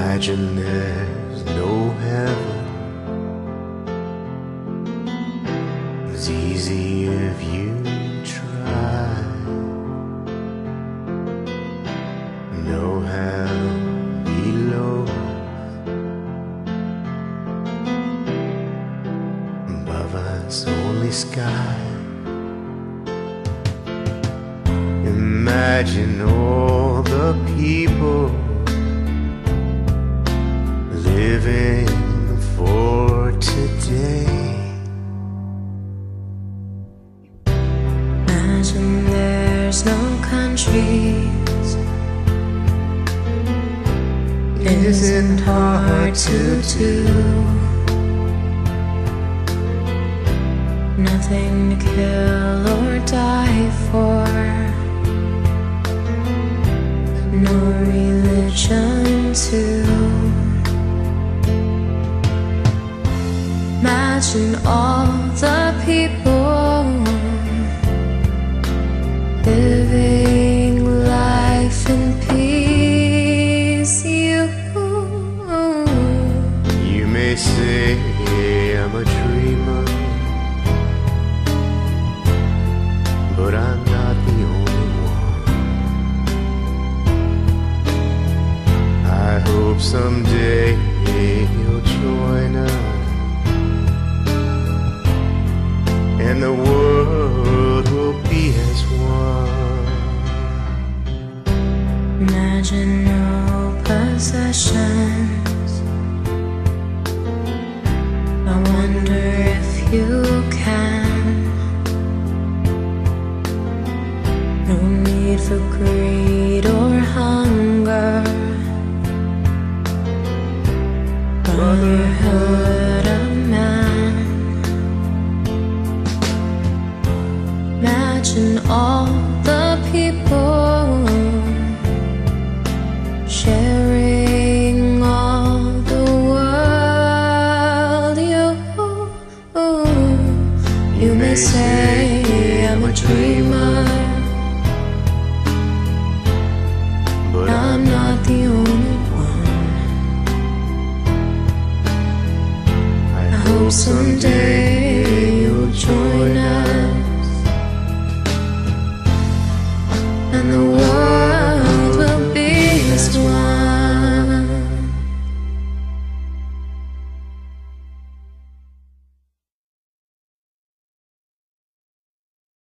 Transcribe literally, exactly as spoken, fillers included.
Imagine there's no heaven. It's easy if you try. No hell below. Above us only sky. Imagine all the people living for today. Imagine there's no countries. It isn't hard to do. Nothing to kill or die for. No religion too. Imagine all the people living life in peace. You, you may say I'm a dreamer, but I'm not the only one. I hope someday you'll join us, and the world will be as one. imagine no possessions. I wonder if you can. No need for greed or hunger. Brotherhood of man. Imagine all the people sharing all the world. You, you may say I'm a dreamer, but I'm not the only one. I hope someday